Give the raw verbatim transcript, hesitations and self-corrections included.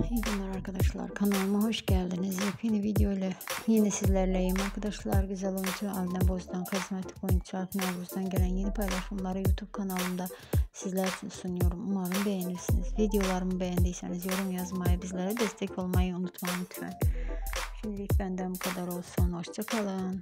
İyi günler arkadaşlar, kanalıma hoş geldiniz. Yepyeni video ile yine sizlerleyim arkadaşlar. Güzel oyuncu Alina, karizmatik oyuncu Navruz'dan gelen yeni paylaşımları YouTube kanalımda sizler için sunuyorum. Umarım beğenirsiniz. Videolarımı beğendiyseniz yorum yazmayı, bizlere destek olmayı unutmayın lütfen. Şimdilik benden bu kadar olsun. Hoşça kalın.